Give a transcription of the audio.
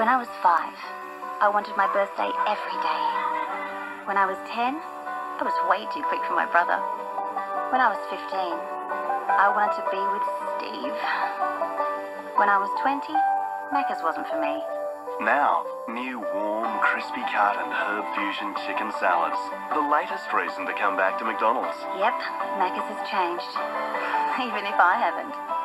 When I was 5, I wanted my birthday every day. When I was 10, I was way too quick for my brother. When I was 15, I wanted to be with Steve. When I was 20, Macca's wasn't for me. Now, new warm, crispy cut and herb fusion chicken salads. The latest reason to come back to McDonald's. Yep, Macca's has changed. Even if I haven't.